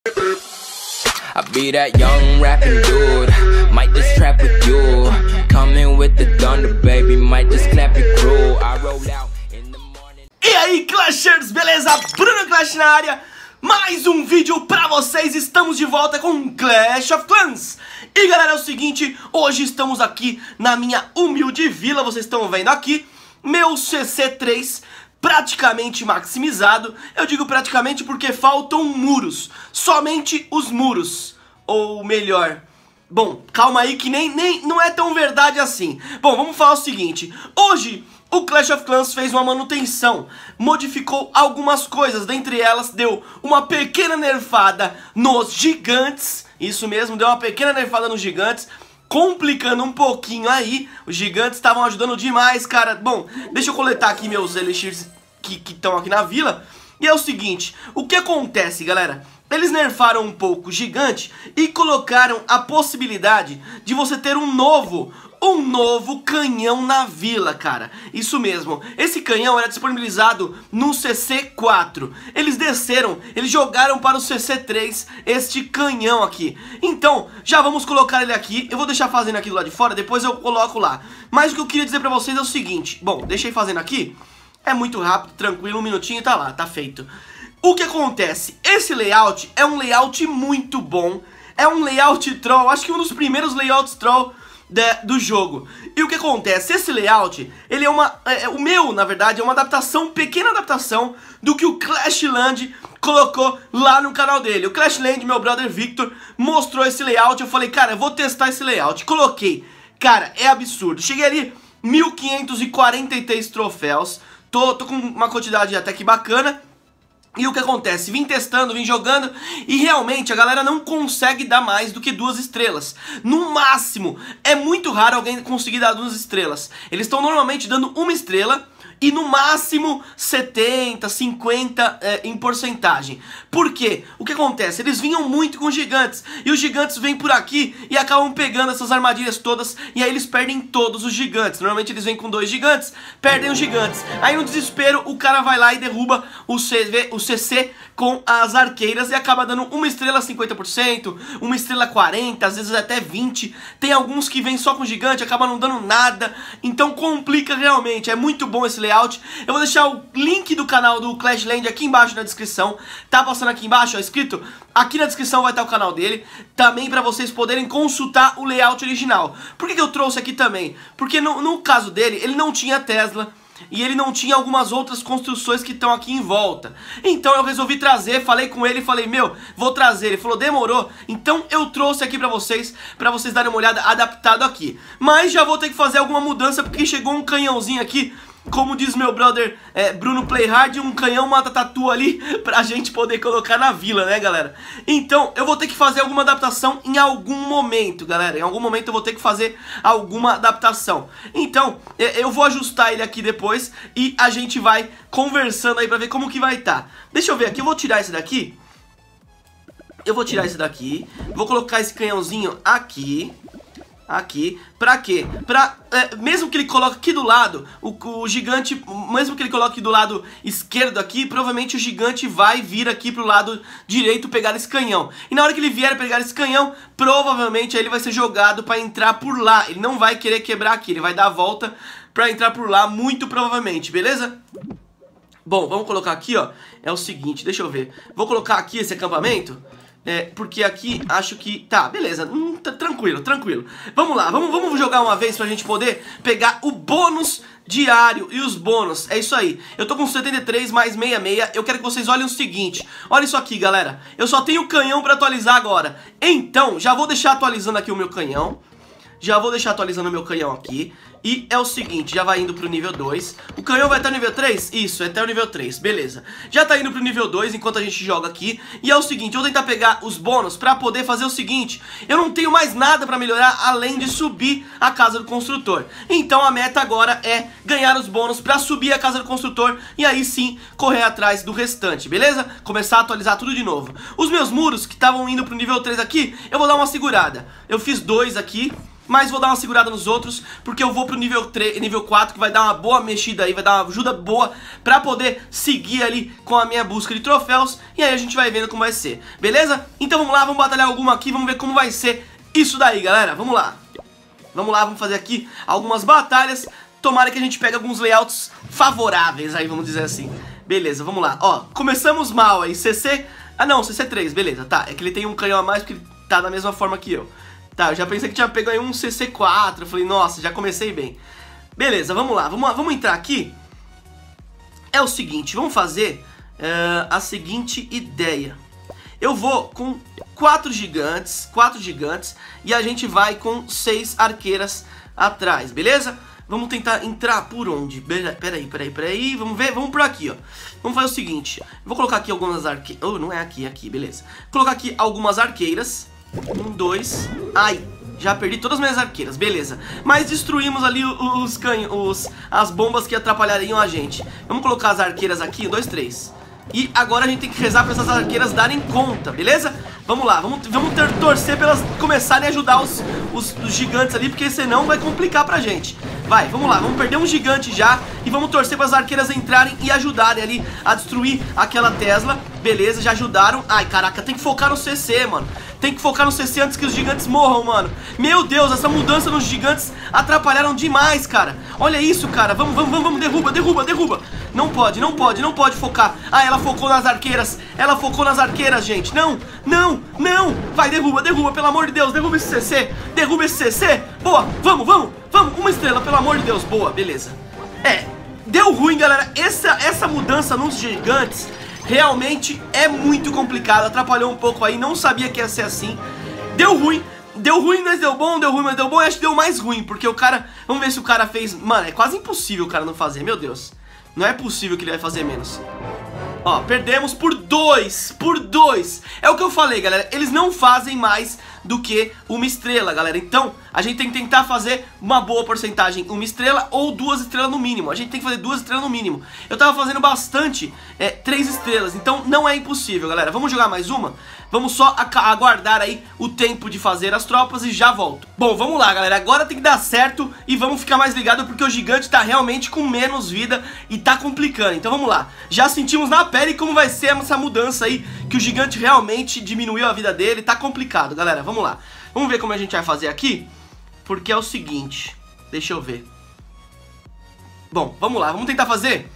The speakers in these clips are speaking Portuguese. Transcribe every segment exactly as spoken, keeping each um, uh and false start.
I be that young rapping dude, might just trap with you. Coming with the thunder, baby, might just clap it crew. I roll out in the morning. E aí, Clashers, beleza? Bruno Clash na área. Mais um vídeo pra vocês. Estamos de volta com Clash of Clans. E galera, é o seguinte, hoje estamos aqui na minha humilde vila. Vocês estão vendo aqui meu C C três praticamente maximizado. Eu digo praticamente porque faltam muros, somente os muros. Ou melhor, bom, calma aí que nem, nem não é tão verdade assim. Bom, vamos falar o seguinte, hoje o Clash of Clans fez uma manutenção, modificou algumas coisas, dentre elas deu uma pequena nerfada nos gigantes. Isso mesmo, deu uma pequena nerfada nos gigantes, complicando um pouquinho aí. Os gigantes estavam ajudando demais, cara. Bom, deixa eu coletar aqui meus elixirs que estão aqui na vila. E é o seguinte, o que acontece, galera? Eles nerfaram um pouco o gigante e colocaram a possibilidade de você ter um novo, um novo canhão na vila, cara. Isso mesmo, esse canhão era disponibilizado no C C quatro. Eles desceram, eles jogaram para o C C três este canhão aqui. Então, já vamos colocar ele aqui. Eu vou deixar fazendo aqui do lado de fora, depois eu coloco lá. Mas o que eu queria dizer pra vocês é o seguinte. Bom, deixei fazendo aqui. É muito rápido, tranquilo, um minutinho e tá lá, tá feito. O que acontece? Esse layout é um layout muito bom. É um layout troll, acho que um dos primeiros layouts troll de, do jogo. E o que acontece? Esse layout, ele é uma... É, o meu, na verdade, é uma adaptação, pequena adaptação do que o Clashland colocou lá no canal dele. O Clashland, meu brother Victor, mostrou esse layout. Eu falei, cara, eu vou testar esse layout. Coloquei. Cara, é absurdo. Cheguei ali, mil quinhentos e quarenta e três troféus. Tô, tô com uma quantidade até que bacana. E o que acontece? Vim testando, vim jogando e realmente a galera não consegue dar mais do que duas estrelas. No máximo, é muito raro alguém conseguir dar duas estrelas. Eles estão normalmente dando uma estrela e no máximo setenta, cinquenta é, em porcentagem. Por quê? O que acontece? Eles vinham muito com gigantes e os gigantes vêm por aqui e acabam pegando essas armadilhas todas e aí eles perdem todos os gigantes. Normalmente eles vêm com dois gigantes, perdem os gigantes. Aí no desespero o cara vai lá e derruba o C V, o C C com as arqueiras e acaba dando uma estrela cinquenta por cento, uma estrela quarenta por cento, às vezes até vinte por cento. Tem alguns que vêm só com gigante, acabam não dando nada. Então complica realmente, é muito bom esse layout. Eu vou deixar o link do canal do Clashland aqui embaixo na descrição. Tá passando aqui embaixo, ó, escrito. Aqui na descrição vai estar o canal dele. Também para vocês poderem consultar o layout original. Por que que eu trouxe aqui também? Porque no, no caso dele, ele não tinha Tesla e ele não tinha algumas outras construções que estão aqui em volta. Então eu resolvi trazer, falei com ele e falei, meu, vou trazer. Ele falou, demorou. Então eu trouxe aqui pra vocês, pra vocês darem uma olhada adaptado aqui. Mas já vou ter que fazer alguma mudança porque chegou um canhãozinho aqui, como diz meu brother é, Bruno Playhard, um canhão mata tatu ali pra gente poder colocar na vila, né, galera? Então, eu vou ter que fazer alguma adaptação em algum momento, galera. Em algum momento eu vou ter que fazer alguma adaptação. Então, eu vou ajustar ele aqui depois e a gente vai conversando aí pra ver como que vai estar. Deixa eu ver aqui, eu vou tirar esse daqui. Eu vou tirar esse daqui. Vou colocar esse canhãozinho aqui. Aqui, pra quê? Pra, é, mesmo que ele coloque aqui do lado, o, o gigante, mesmo que ele coloque do lado esquerdo aqui, provavelmente o gigante vai vir aqui pro lado direito pegar esse canhão. E na hora que ele vier pegar esse canhão, provavelmente ele vai ser jogado pra entrar por lá. Ele não vai querer quebrar aqui, ele vai dar a volta pra entrar por lá, muito provavelmente, beleza? Bom, vamos colocar aqui, ó, é o seguinte, deixa eu ver. Vou colocar aqui esse acampamento. É, porque aqui acho que... Tá, beleza, hum, tá, tranquilo, tranquilo. Vamos lá, vamos, vamos jogar uma vez pra gente poder pegar o bônus diário e os bônus. É isso aí, eu tô com setenta e três mais sessenta e seis. Eu quero que vocês olhem o seguinte. Olha isso aqui, galera. Eu só tenho o canhão pra atualizar agora. Então, já vou deixar atualizando aqui o meu canhão. Já vou deixar atualizando o meu canhão aqui. E é o seguinte, já vai indo pro nível dois. O canhão vai até o nível três? Isso, é até o nível três, beleza. Já tá indo pro nível dois enquanto a gente joga aqui. E é o seguinte, eu vou tentar pegar os bônus pra poder fazer o seguinte. Eu não tenho mais nada pra melhorar além de subir a casa do construtor. Então a meta agora é ganhar os bônus pra subir a casa do construtor. E aí sim, correr atrás do restante, beleza? Começar a atualizar tudo de novo. Os meus muros que estavam indo pro nível três aqui, eu vou dar uma segurada. Eu fiz dois aqui. mas vou dar uma segurada nos outros, porque eu vou pro nível três, nível quatro, que vai dar uma boa mexida aí, vai dar uma ajuda boa pra poder seguir ali com a minha busca de troféus, e aí a gente vai vendo como vai ser, beleza? Então vamos lá, vamos batalhar alguma aqui, vamos ver como vai ser isso daí, galera, vamos lá. Vamos lá, vamos fazer aqui algumas batalhas, tomara que a gente pegue alguns layouts favoráveis aí, vamos dizer assim. Beleza, vamos lá, ó, começamos mal aí, C C, ah não, C C três, beleza, tá, é que ele tem um canhão a mais porque ele tá da mesma forma que eu. Tá, eu já pensei que tinha pego aí um C C quatro, eu falei, nossa, já comecei bem. Beleza, vamos lá, vamos, vamos entrar aqui. É o seguinte, vamos fazer uh, a seguinte ideia. Eu vou com quatro gigantes, quatro gigantes, e a gente vai com seis arqueiras atrás, beleza? Vamos tentar entrar por onde? Peraí, peraí, peraí, vamos ver, vamos por aqui, ó. Vamos fazer o seguinte, vou colocar aqui algumas arqueiras, oh, não é aqui, é aqui, beleza. Vou colocar aqui algumas arqueiras. Um, dois, ai, já perdi todas as minhas arqueiras, beleza. Mas destruímos ali os canhões, as bombas que atrapalhariam a gente. Vamos colocar as arqueiras aqui, um, dois, três. E agora a gente tem que rezar para essas arqueiras darem conta, beleza? Vamos lá, vamos, vamos ter, torcer para elas começarem a ajudar os, os, os gigantes ali, porque senão vai complicar pra gente. Vai, vamos lá, vamos perder um gigante já e vamos torcer para as arqueiras entrarem e ajudarem ali a destruir aquela Tesla. Beleza, já ajudaram. Ai, caraca, tem que focar no C C, mano. Tem que focar no C C antes que os gigantes morram, mano. Meu Deus, essa mudança nos gigantes atrapalharam demais, cara. Olha isso, cara. Vamos, vamos, vamos, vamos. Derruba, derruba, derruba. Não pode, não pode, não pode focar. Ah, ela focou nas arqueiras. Ela focou nas arqueiras, gente. Não, não, não. Vai, derruba, derruba, pelo amor de Deus. Derruba esse C C. Derruba esse C C. Boa, vamos, vamos, vamos. Uma estrela, pelo amor de Deus. Boa, beleza. É, deu ruim, galera. Essa, essa mudança nos gigantes realmente é muito complicado, atrapalhou um pouco aí, não sabia que ia ser assim. Deu ruim, deu ruim, mas deu bom, deu ruim, mas deu bom. E acho que deu mais ruim, porque o cara, vamos ver se o cara fez. Mano, é quase impossível o cara não fazer, meu Deus. Não é possível que ele vai fazer menos. Ó, perdemos por dois, por dois. É o que eu falei, galera, eles não fazem mais do que uma estrela, galera. Então, a gente tem que tentar fazer uma boa porcentagem, uma estrela ou duas estrelas no mínimo. A gente tem que fazer duas estrelas no mínimo. Eu tava fazendo bastante, é, três estrelas, então não é impossível, galera. Vamos jogar mais uma? Vamos só aguardar aí o tempo de fazer as tropas e já volto. Bom, vamos lá, galera, agora tem que dar certo e vamos ficar mais ligado porque o gigante tá realmente com menos vida e tá complicando. Então vamos lá, já sentimos na pele como vai ser essa mudança aí, que o gigante realmente diminuiu a vida dele, tá complicado, galera. Vamos lá, vamos ver como a gente vai fazer aqui, porque é o seguinte, deixa eu ver. Bom, vamos lá, vamos tentar fazer.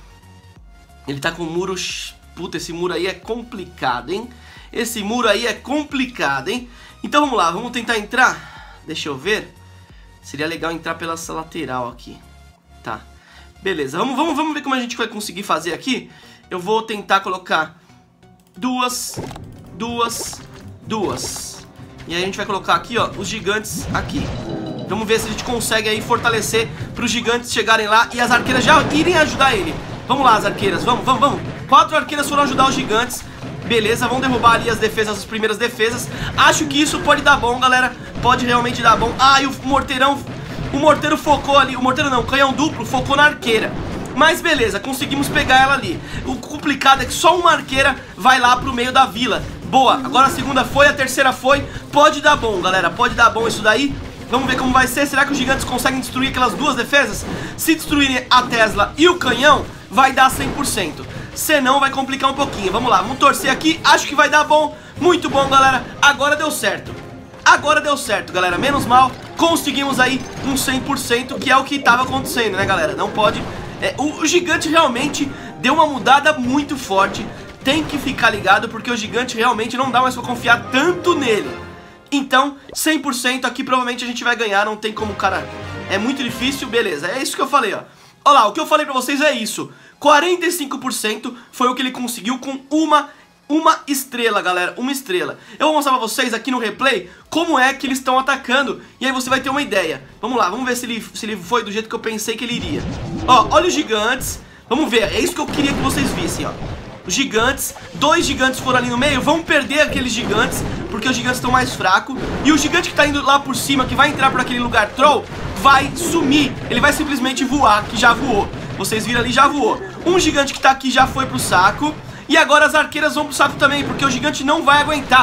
Ele tá com um muro, puta, esse muro aí é complicado, hein? Esse muro aí é complicado, hein? Então vamos lá, vamos tentar entrar. Deixa eu ver. Seria legal entrar pela essa lateral aqui. Tá, beleza, vamos, vamos, vamos ver como a gente vai conseguir fazer aqui. Eu vou tentar colocar duas, duas, duas. E aí a gente vai colocar aqui, ó, os gigantes aqui. Vamos ver se a gente consegue aí fortalecer para os gigantes chegarem lá e as arqueiras já irem ajudar ele. Vamos lá, as arqueiras, vamos, vamos, vamos. Quatro arqueiras foram ajudar os gigantes. Beleza, vamos derrubar ali as defesas, as primeiras defesas. Acho que isso pode dar bom, galera. Pode realmente dar bom. Ah, e o morteirão, o morteiro focou ali. O morteiro não, o canhão duplo focou na arqueira. Mas beleza, conseguimos pegar ela ali. O complicado é que só uma arqueira vai lá pro meio da vila. Boa, agora a segunda foi, a terceira foi. Pode dar bom, galera, pode dar bom isso daí. Vamos ver como vai ser. Será que os gigantes conseguem destruir aquelas duas defesas? Se destruírem a Tesla e o canhão, vai dar cem por cento. Senão vai complicar um pouquinho. Vamos lá, vamos torcer aqui. Acho que vai dar bom, muito bom, galera. Agora deu certo. Agora deu certo, galera, menos mal. Conseguimos aí um cem por cento, que é o que estava acontecendo, né, galera? Não pode... É, o, o gigante realmente deu uma mudada muito forte. Tem que ficar ligado, porque o gigante realmente não dá mais pra confiar tanto nele. Então, cem por cento aqui provavelmente a gente vai ganhar. Não tem como, cara, é muito difícil. Beleza, é isso que eu falei, ó. Olha lá, o que eu falei pra vocês é isso. quarenta e cinco por cento foi o que ele conseguiu com uma, uma estrela, galera, uma estrela. Eu vou mostrar pra vocês aqui no replay como é que eles estão atacando, e aí você vai ter uma ideia. Vamos lá, vamos ver se ele, se ele foi do jeito que eu pensei que ele iria. Ó, olha os gigantes, vamos ver, é isso que eu queria que vocês vissem, ó. Os gigantes, dois gigantes foram ali no meio, vão perder aqueles gigantes, porque os gigantes estão mais fracos. E o gigante que tá indo lá por cima, que vai entrar por aquele lugar troll, vai sumir, ele vai simplesmente voar, que já voou. Vocês viram ali, já voou. Um gigante que tá aqui já foi pro saco. E agora as arqueiras vão pro saco também, porque o gigante não vai aguentar.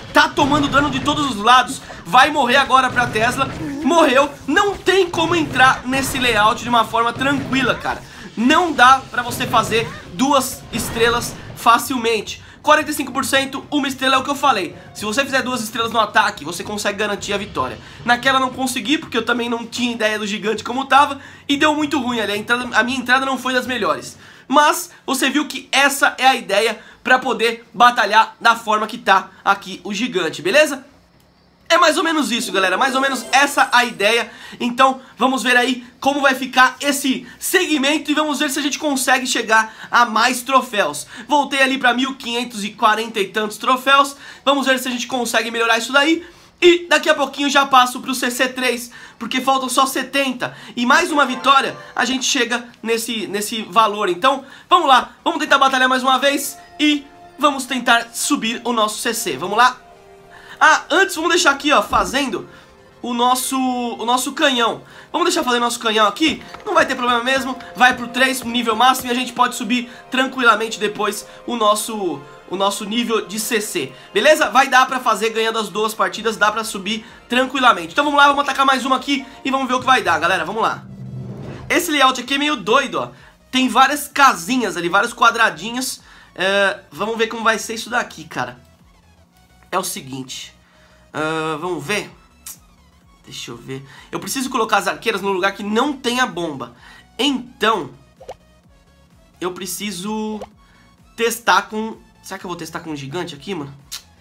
tá tomando dano de todos os lados. Vai morrer agora pra Tesla. Morreu. Não tem como entrar nesse layout de uma forma tranquila, cara. Não dá pra você fazer duas estrelas facilmente. quarenta e cinco por cento, uma estrela é o que eu falei. Se você fizer duas estrelas no ataque, você consegue garantir a vitória. Naquela não consegui, porque eu também não tinha ideia do gigante como tava. E deu muito ruim ali, a, entrada, a minha entrada não foi das melhores. Mas você viu que essa é a ideia pra poder batalhar da forma que tá aqui o gigante, beleza? É mais ou menos isso, galera, mais ou menos essa a ideia. Então vamos ver aí como vai ficar esse segmento e vamos ver se a gente consegue chegar a mais troféus. Voltei ali pra mil quinhentos e quarenta e tantos troféus. Vamos ver se a gente consegue melhorar isso daí. E daqui a pouquinho já passo pro C C três, porque faltam só setenta. E mais uma vitória, a gente chega nesse, nesse valor. Então vamos lá, vamos tentar batalhar mais uma vez e vamos tentar subir o nosso C C. Vamos lá. Ah, antes vamos deixar aqui, ó, fazendo o nosso, o nosso canhão. Vamos deixar fazer nosso canhão aqui, não vai ter problema mesmo. Vai pro três, nível máximo, e a gente pode subir tranquilamente depois o nosso, o nosso nível de C C. Beleza? Vai dar pra fazer ganhando as duas partidas, dá pra subir tranquilamente. Então vamos lá, vamos atacar mais uma aqui e vamos ver o que vai dar, galera, vamos lá. Esse layout aqui é meio doido, ó. Tem várias casinhas ali, vários quadradinhos. é, Vamos ver como vai ser isso daqui, cara. É o seguinte, uh, vamos ver. Deixa eu ver. Eu preciso colocar as arqueiras no lugar que não tenha bomba. Então eu preciso testar com... Será que eu vou testar com um gigante aqui, mano?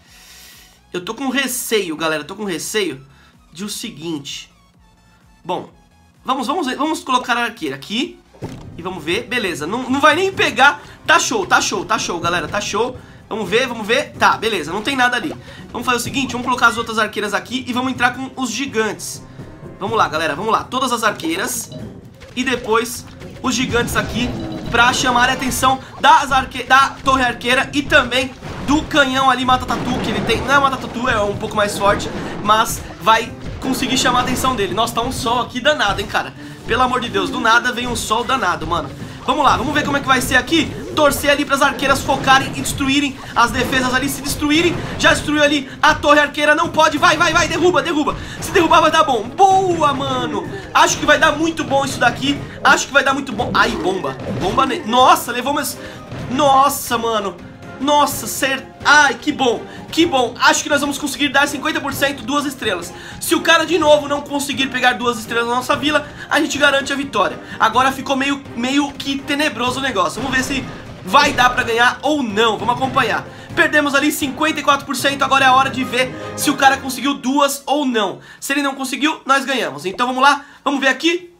Eu tô com receio, galera. Tô com receio de o seguinte. Bom, vamos, vamos, vamos colocar a arqueira aqui e vamos ver. Beleza, não, não vai nem pegar. Tá show, tá show, tá show, galera. Tá show. Vamos ver, vamos ver. Tá, beleza, não tem nada ali. Vamos fazer o seguinte, vamos colocar as outras arqueiras aqui e vamos entrar com os gigantes. Vamos lá, galera, vamos lá. Todas as arqueiras e depois os gigantes aqui pra chamar a atenção das arque... da torre arqueira e também do canhão ali Mata-Tatu, que ele tem. Não é Mata-Tatu, é um pouco mais forte, mas vai conseguir chamar a atenção dele. Nossa, tá um sol aqui danado, hein, cara. Pelo amor de Deus, do nada vem um sol danado, mano. Vamos lá, vamos ver como é que vai ser aqui. Torcer ali para as arqueiras focarem e destruírem as defesas ali, se destruírem. Já destruiu ali a torre arqueira, não pode, vai, vai, vai, derruba, derruba. Se derrubar vai dar bom, boa, mano. Acho que vai dar muito bom isso daqui. Acho que vai dar muito bom. Ai, bomba, bomba, ne... nossa, levou meus... Nossa, mano. Nossa, certo. Ai, que bom, que bom. Acho que nós vamos conseguir dar cinquenta por cento, duas estrelas. Se o cara de novo não conseguir pegar duas estrelas na nossa vila, a gente garante a vitória. Agora ficou meio, meio que tenebroso o negócio. Vamos ver se vai dar pra ganhar ou não. Vamos acompanhar. Perdemos ali cinquenta e quatro por cento. Agora é a hora de ver se o cara conseguiu duas ou não. Se ele não conseguiu, nós ganhamos. Então vamos lá, vamos ver aqui.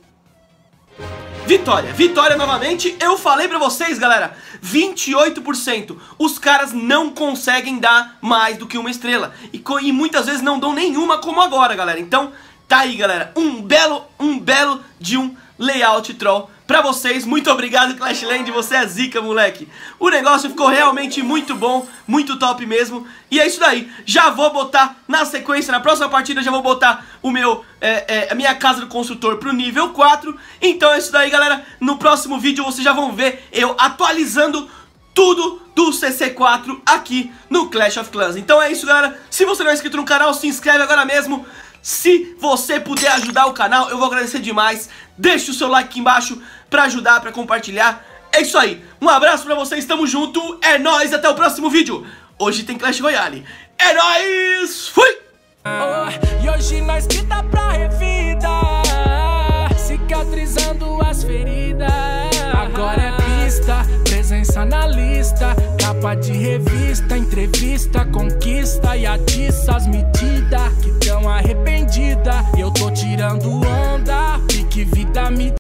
Vitória, vitória novamente. Eu falei pra vocês, galera, vinte e oito por cento. Os caras não conseguem dar mais do que uma estrela e, e muitas vezes não dão nenhuma como agora, galera. Então tá aí, galera, um belo, um belo de um layout troll pra vocês. Muito obrigado, Clashland, você é zica, moleque. O negócio ficou realmente muito bom, muito top mesmo. E é isso daí, já vou botar na sequência, na próxima partida já vou botar o meu, é, é, a minha casa do construtor pro nível quatro. Então é isso daí, galera, no próximo vídeo vocês já vão ver eu atualizando tudo do C C quatro aqui no Clash of Clans. Então é isso, galera, se você não é inscrito no canal, se inscreve agora mesmo. Se você puder ajudar o canal, eu vou agradecer demais. Deixe o seu like aqui embaixo pra ajudar, pra compartilhar. É isso aí, um abraço pra vocês, tamo junto. É nóis, até o próximo vídeo. Hoje tem Clash Royale. É nóis, fui! Oh, e hoje nós que dá pra revida, cicatrizando as feridas. Agora é pista, presença na lista, capa de revista, entrevista, conquista e atiça as medidas que tão arrependida. Eu tô tirando onda, pique vida me